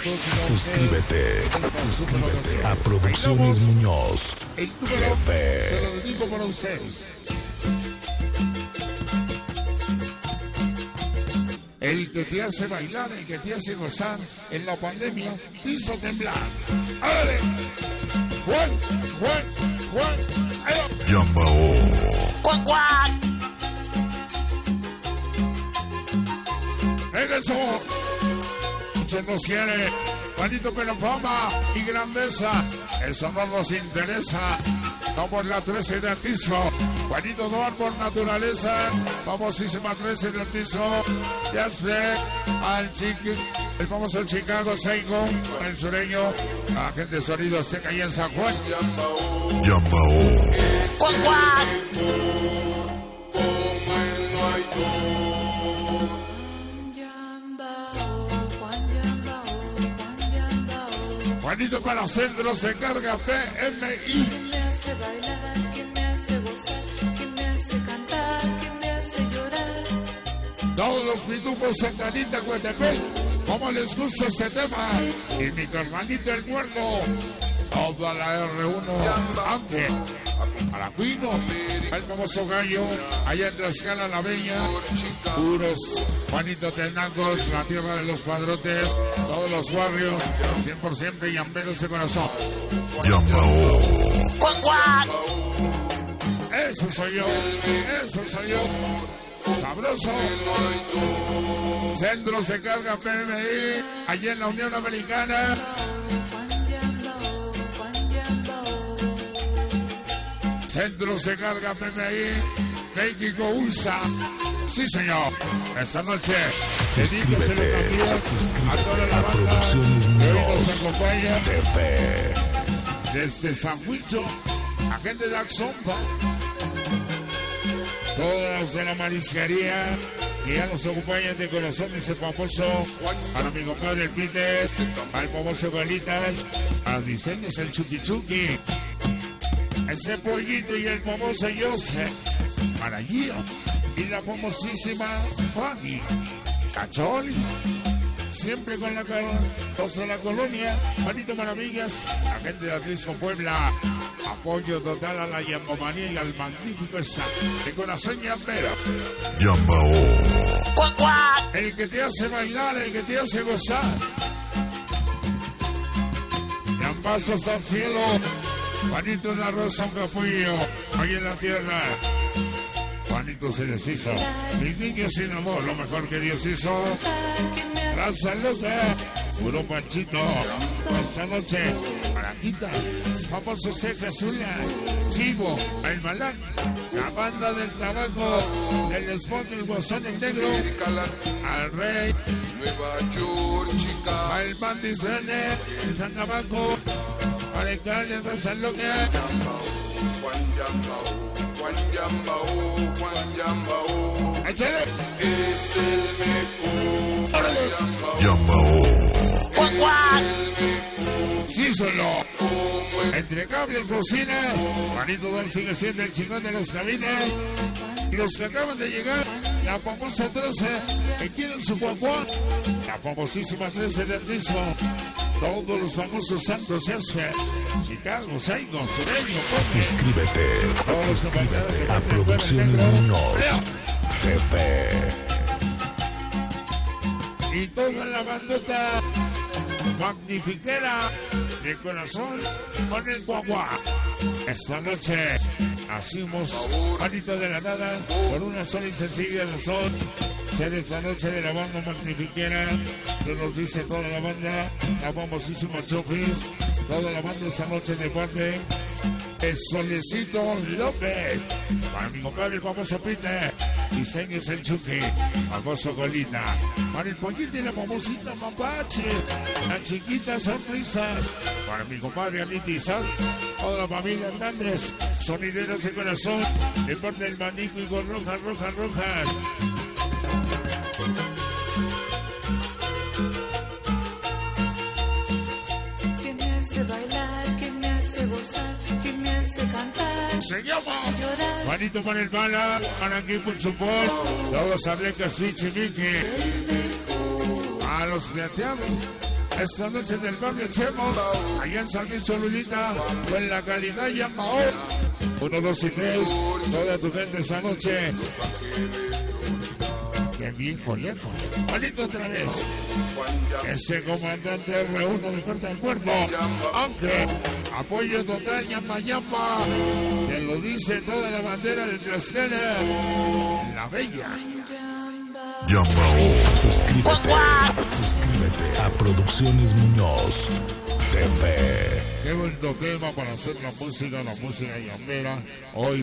Suscríbete a Producciones Muñoz. El número se lo dedico para ustedes. El que te hace bailar, el que te hace gozar en la pandemia, te hizo temblar. ¡Ándale! ¡Juan! Yambao. ¡Cuac, cuac! ¡Eso! Muchos nos quiere, Juanito, pero fama y grandeza, eso no nos interesa. Somos la 13 de Artizo, Juanito Doar por naturaleza, famosísima 13 de Artizo. Ya sé, al chiqui, el famoso Chicago Seigo, el sureño, la gente de Sonido Azteca y en San Juan. Yambao. ¡Cuac, cuac! Juanito para centro se carga PMI. ¿Quién me hace bailar? ¿Quién me hace gozar? ¿Quién me hace cantar? ¿Quién me hace llorar? Todos los pitufos en Canita, Coatepec, ¿cómo les gusta este tema? Y mi carnalito el muerto, toda la R1, aunque Paracuino, el famoso gallo, allá en Tlaxcala la Bella, puros Juanito Tenangos, la tierra de los padrotes, todos los barrios, 100% yamberos de corazón. Yambao. ¡Cuac, cuac! Eso soy yo, sabroso. Centro se carga PMI, allá en la Unión Americana. Centro se carga PMI, México USA. Sí, señor. Esta noche, Suscríbete a Producciones que hoy nos Muñoz. acompaña TV. desde San Huicho, la gente de Axompa, todos los de la marisquería, que ya nos acompañan de corazón, ese famoso, para mi compadre el Pites, al famoso Galitas, a diseños el Chucky Chucky, ese pollito y el famoso Joseph, para Gio, y la famosísima Fanny, Cachol, siempre con la de la colonia, Juanito Maravillas, la gente de Atlisco Puebla, apoyo total a la yambomanía y al magnífico esa de corazón yambero. Yambao. ¡Cuac, cuac! El que te hace bailar, el que te hace gozar. Yambazo hasta el cielo, Juanito en la rosa, un capullo, ahí en la tierra. Juanito se deshizo. Mis niños sin amor, lo mejor que Dios hizo. Raza loca, puro Panchito. Esta noche, Maraquita, famoso Ceja Azula, Chivo, el Malán, la banda del tabaco, el spot del Guasón el Negro, al Rey, al Bandis René, el San Tabaco, para el Cali, Raza loca. ¡Échale! Es el mejor. Yambao. ¡Cuac, cuac! Sí, solo. Entre cable y cocina, Juanito Dal sigue siendo el chingón de los cabinas. Y los que acaban de llegar, la famosa 13, que quieren su guaguá, la famosísima 13 de Artizo. Todos los famosos santos Esfe, Chicago, Saigo, Sureño, Suscríbete a Producciones Muñoz. TV. y toda la bandota magnifiquera de corazón con el guaguá. Esta noche hacemos Juanito de la nada por una sola y sencilla razón. Ser esta noche de la banda magnifiquera, que nos dice toda la banda, la famosísima Chofis, toda la banda esta noche de parte el Solecito López, para mi compadre el famoso Peter, diseños el Chucky, famoso Golita, para el pollito y la famosita Mapache, la chiquita Sonrisa, para mi compadre Aliti Sal, toda la familia Hernández, sonideros de corazón, de parte del magnífico Rojas, Rojas, Rojas. ¿Quién me hace bailar? ¿Quién me hace gozar? ¿Quién me hace cantar? Se llama Llorar. Juanito para el Bala, para aquí por support, todos a Blecas, Switch y Mickey, a los plateados, Esta noche del barrio Chemo, allá en San Luis Cholulita, con la calidad Yambao. 1, 2 y 3, toda tu gente esta noche. Qué viejo lejos. Malito otra vez. Ese comandante reúne de puerta en puerto. Aunque apoyo total, Yamba Yamba. Te lo dice toda la bandera de Tlaxcala. La Bella. Yambao. Suscríbete a Producciones Muñoz TV. Qué bonito tema para hacer la música yambera. Hoy